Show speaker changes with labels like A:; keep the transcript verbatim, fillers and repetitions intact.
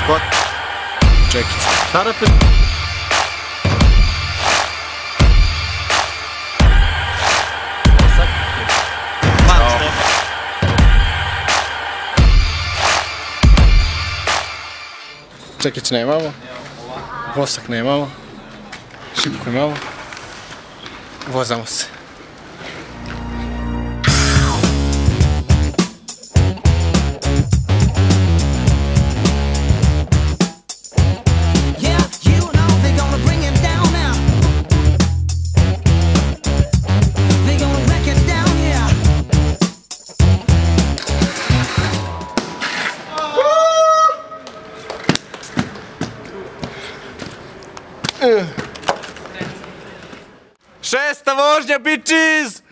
A: Skot. Čekić. Harapet. Vosak. Malo. Čekić nemamo. Vosak nemamo. Šipku imamo. Vozamo se. Šesta vožnja, bitches!